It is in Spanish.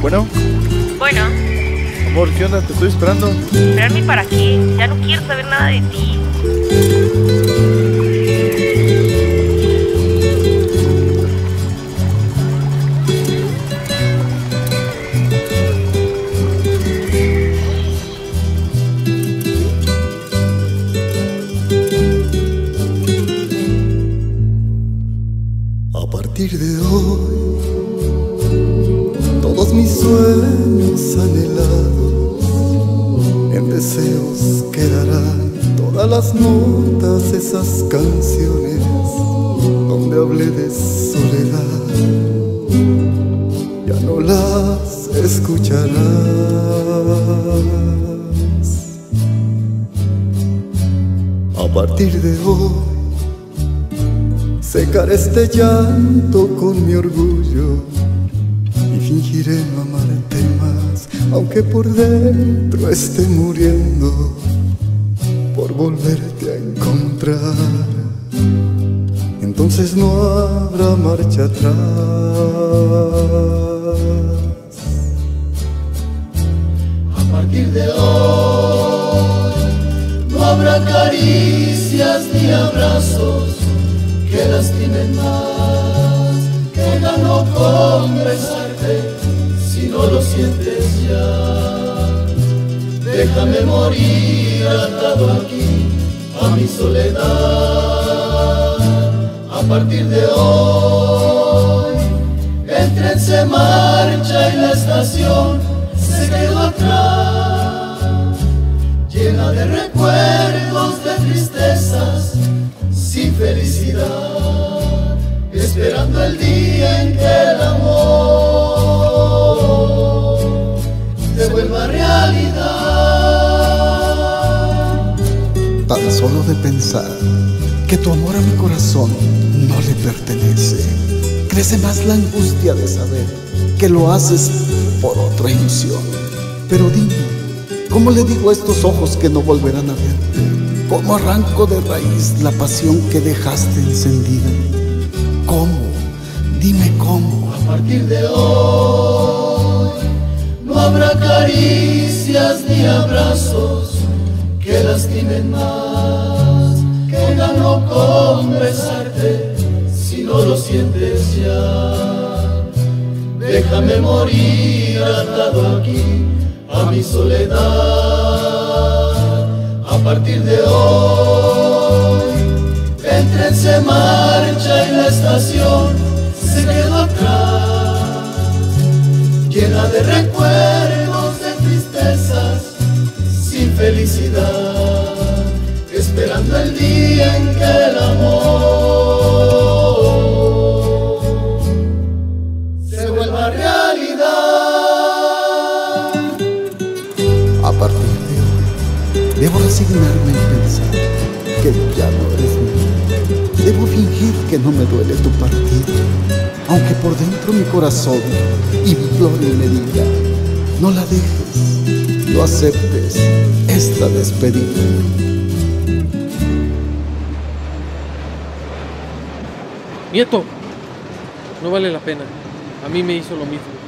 Bueno, Bueno, amor, ¿qué onda? Te estoy esperando. ¿esperarme para qué? Ya no quiero saber nada de ti. A partir de hoy, todos mis sueños anhelados en deseos quedarán. Todas las notas, esas canciones donde hablé de soledad, ya no las escucharás. A partir de hoy, secaré este llanto con mi orgullo y fingiré no amarte más, aunque por dentro esté muriendo por volverte a encontrar. Entonces no habrá marcha atrás. A partir de hoy no habrá caricias ni abrazos que lastimen más, que gano con besarte si no lo sientes ya. Déjame morir atado aquí a mi soledad. A partir de hoy el tren se marcha y la estación se quedó atrás, llena de recuerdos, de tristezas, sin felicidad, esperando el día en que el amor se vuelva realidad. Tan solo de pensar que tu amor a mi corazón no le pertenece, crece más la angustia de saber que lo haces por otra ilusión. Pero dime, ¿cómo le digo a estos ojos que no volverán a verte? ¿Cómo arranco de raíz la pasión que dejaste encendida? ¿Cómo? Dime cómo. A partir de hoy no habrá caricias ni abrazos que lastimen más, que gano con besarte si no lo sientes ya. Déjame morir atado aquí a mi soledad. A partir de hoy el tren se marcha y la estación se quedó atrás, llena de recuerdos, de tristezas, sin felicidad, esperando el día en que el amor se vuelva realidad. A partir de hoy debo resignarme y pensar que ya no eres mío. Debo fingir que no me duele tu partida, aunque por dentro mi corazón implore y me diga: no la dejes, no aceptes esta despedida. Nieto, no vale la pena. A mí me hizo lo mismo.